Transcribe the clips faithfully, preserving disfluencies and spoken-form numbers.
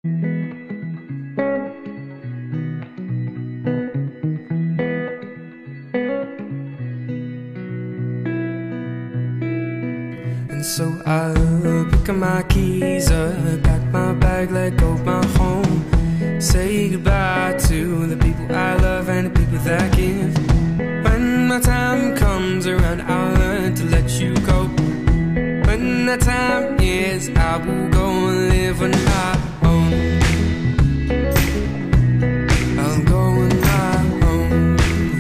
So I'll pick up my keys up, pack my bag, let go of my home, say goodbye to the people I love and the people that give. When my time comes around, I'll learn to let you go. When that time is, I will go and live on my own. I'll go on my own.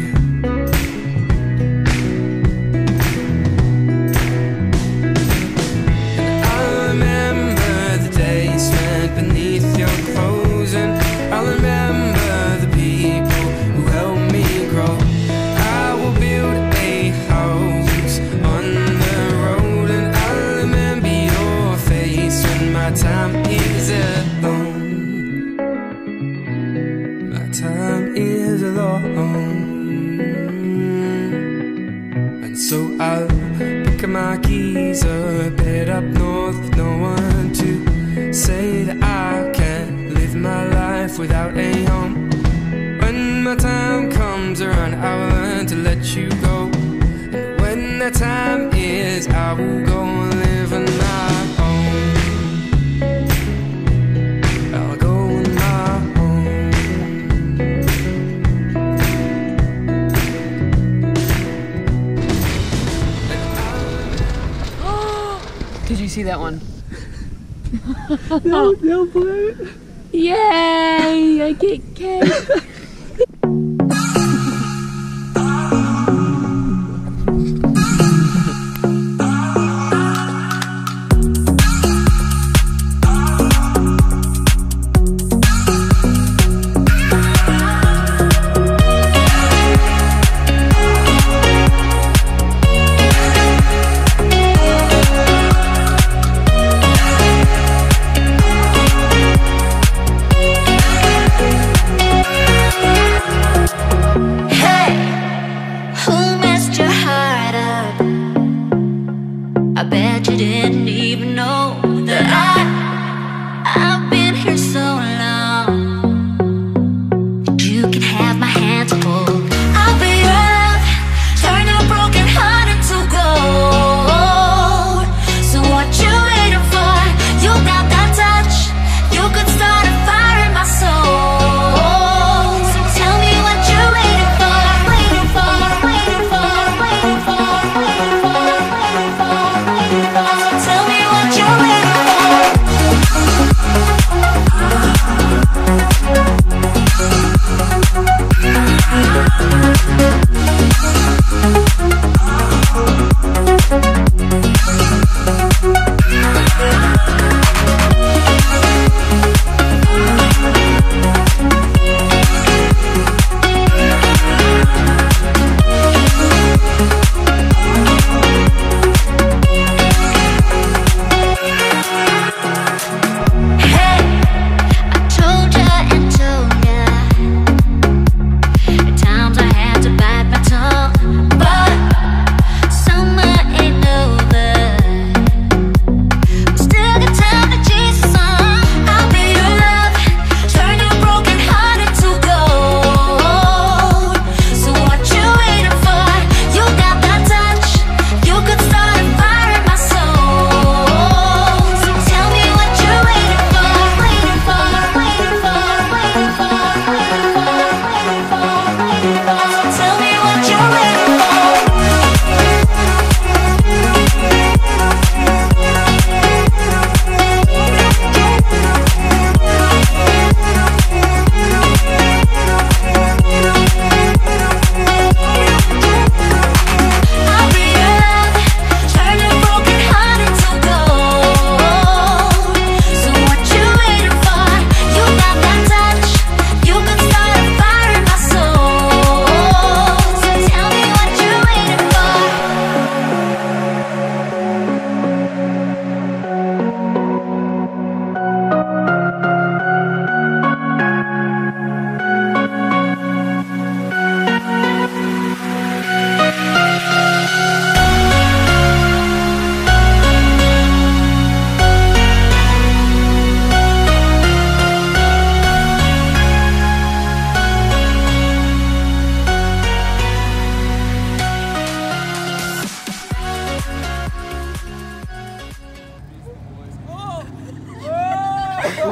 Beneath your clothes, and I'll remember the people who helped me grow. I will build a house on the road, and I'll remember your face when my time is alone. My time is alone. And so I'll pick up my keys up, head up north with no one to say that I can't live my life without a home. When my time comes around, I'll learn to let you go. And when that time is, I will go and live on my own. I'll go on my own. Did you see that one? No, no, boy. Yay! I get cake.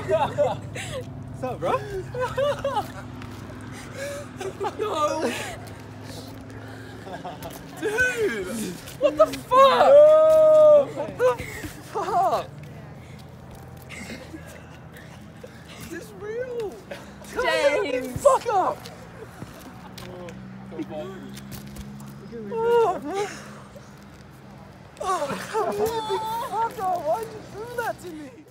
What's up, bro? No. Dude! What the fuck? No. What the fuck? Is this real? James! Fuck up! Oh, oh, come here, big fucker! Why'd you do that to me?